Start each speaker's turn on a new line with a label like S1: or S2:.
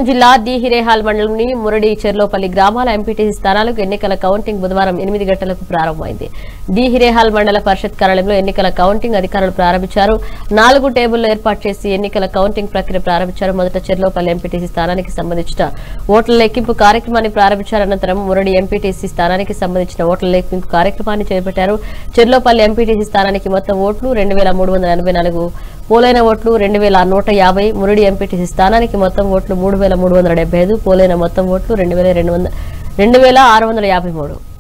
S1: జిల్లా డి హిరేహాల్ మండలంలోని మురడి చెర్లోపల్లి గ్రామాల ఎంపీటీసీ స్థానాలకు ఎన్నికల కౌంటింగ్ బుధవారం 8 గంటలకు ప్రారంభమైంది. డి హిరేహాల్ మండల పరిషత్ కార్యాలయంలో ఎన్నికల కౌంటింగ్ అధికారులు ప్రారంభించారు. 4 టేబుల్లో ఏర్పాటు చేసి ఎన్నికల కౌంటింగ్ ప్రక్రియ ప్రారంభించారు. మొదట చెర్లోపల్లి ఎంపీటీసీ స్థానానికి సంబంధించిన ఓట్ల లెక్కింపు కార్యక్రమాన్ని ప్రారంభించారు. అనంతరం మురడి ఎంపీటీసీ స్థానానికి సంబంధించిన ఓట్ల లెక్కింపు కార్యక్రమాన్ని చేపట్టారు. చెర్లోపల్లి ఎంపీటీసీ స్థానానికి మొత్తం ఓట్లు 2384, పోలైన ఓట్లు 2150. మురడి ఎంపీటీసీ స్థానానికి మొత్తం ఓట్లు 3375, పోలైన మొత్తం ఓట్లు 2653.